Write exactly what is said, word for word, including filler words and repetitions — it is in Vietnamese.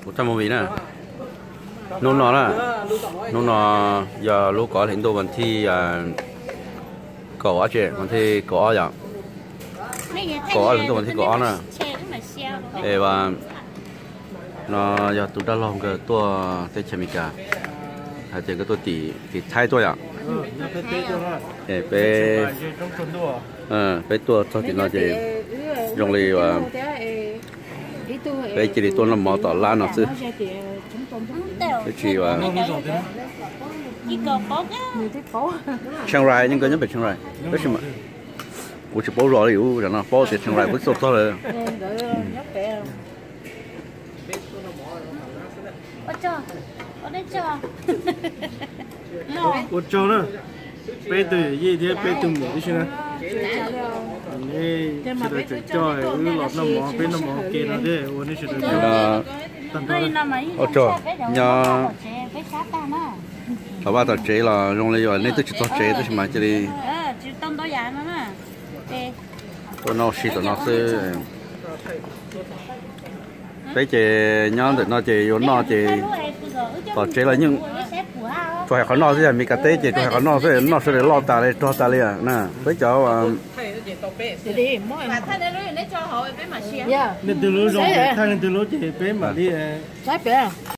một trăm một vị nè nôn nó là nôn nó giờ lúc có hiện đồ vấn thi có ở chuyện vấn thi có vậy có hiện đồ vấn thi có nè để và nó giờ tụi ta làm cáiตัวเทคนิค还这个ตัวตีตี猜ตัว呀เออไปเออไปตัวตัวตีเราจะ用来ว่าไปจีตัวน้ำมันต่อล้านหน่อยสิไปจีว่าเชียงรายยังก็ยังไปเชียงรายไม่ใช่ไหม我是包肉的有人啊，包在ชียงราย不做做了。 我做，我在做。 我做了，背对一天背对没去呢。你现在在做，有老那么背那么给了的，我那是在做。 我做，呀。老爸到这了，用来用那都是做这都是嘛这里。 呃，就当到牙了嘛，对。 tôi nó xịt nó sẽ cái chế nhon thì nó chế vô nó chế có chế là nhưng cho họ nó sẽมีcái tế chế cho họ nó sẽ nó sẽ lo ta đây cho ta đây à nè với cháu nên từ lúc rồi thay nên từ lúc chế bé mà đi